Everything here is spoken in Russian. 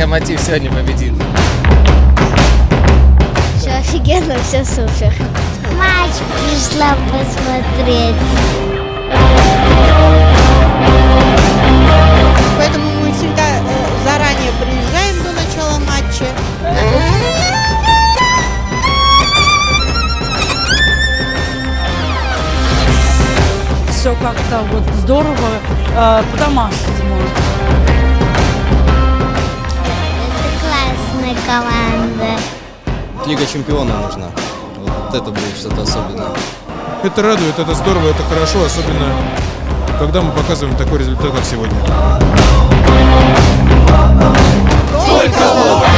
Локомотив сегодня победит. Все офигенно, все супер. Матч пришла посмотреть. Поэтому мы всегда заранее приезжаем до начала матча. Все как-то вот здорово, по-домашнему. Это классная команда. Лига чемпионов нужна. Вот это будет что-то особенное. Это радует, это здорово, это хорошо, особенно когда мы показываем такой результат, как сегодня. Только